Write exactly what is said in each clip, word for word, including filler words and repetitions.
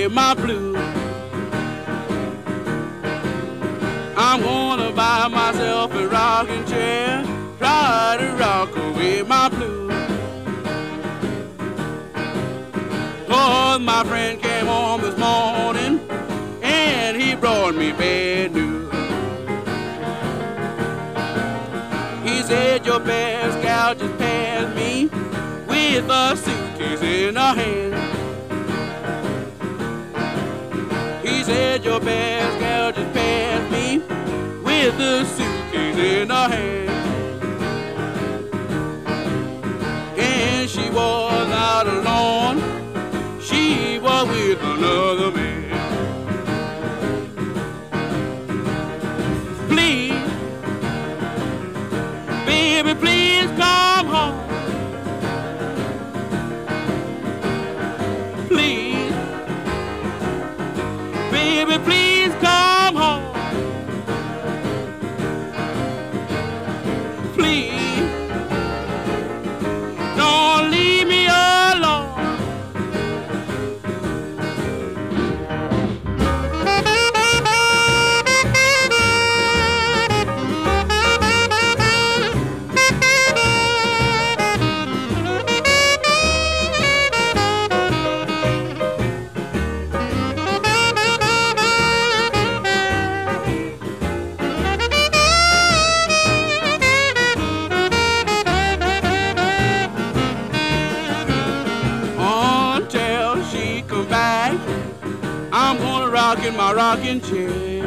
away my blues. I'm gonna buy myself a rocking chair, try to rock away my blues. Oh, my friend came home this morning and he brought me bad news. He said your best gal just passed me with a suitcase in her hand. He said your best gal just passed me with a suitcase in her hand. And she was out alone, she was with another man. Please, baby, please come home. Please, baby, please come home. Please, don't leave me alone. Until she come back, I'm gonna rock in my rocking chair.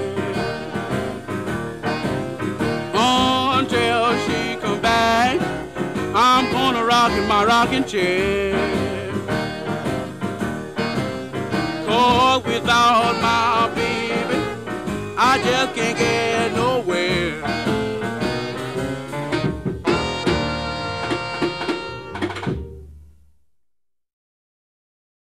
Until she come back, I'm gonna rock in my rocking chair. 'Cause without my